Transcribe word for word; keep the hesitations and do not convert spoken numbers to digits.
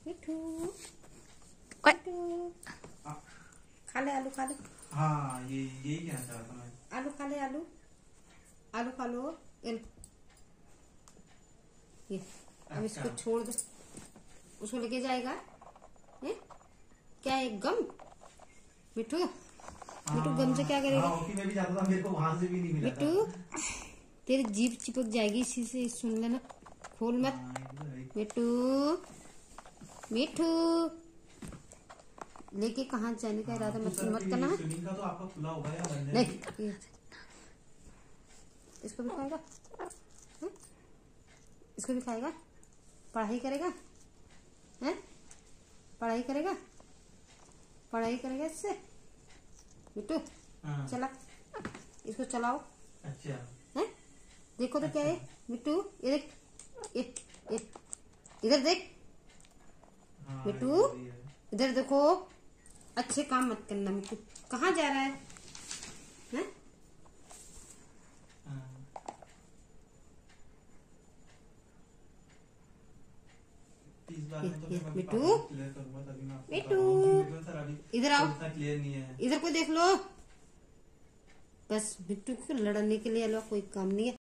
मिठू ओए, खा ले आलू खा ले। हाँ ये यही कहना चाह रहा था मैं। आलू खा ले आलू आलू खा लो। ये अब इसको छोड़ दो। उसको लेके जाएगा है? क्या एक गम मिठू मिठू गम से क्या करेगा? हाँ, मैं भी जाता था, मेरे को वहां से भी नहीं मिला मिठू तेरी जीभ चिपक जाएगी इसी से। सुन लेना, खोल मत। मिठू मिठू लेके कहाँ जाने का इरादा मत मत करना है। स्विमिंग का तो आपका खुला होगा या बंद है? नहीं, इसको भी खाएगा है? इसको भी खाएगा। पढ़ाई करेगा हैं? पढ़ाई करेगा पढ़ाई करेगा इससे। मिट्टू हाँ। चला, इसको चलाओ। अच्छा हैं? देखो तो क्या है मिट्टू, ये देख, ये ये इधर देख। हाँ, मिट्टू इधर देखो। अच्छे काम मत करना मिट्टू। कहाँ जा रहा है हैं? मिट्टू मिट्टू इधर आओ, क्लियर नहीं है। इधर को देख लो। बस मिट्टू को लड़ने के लिए अलावा कोई काम नहीं है।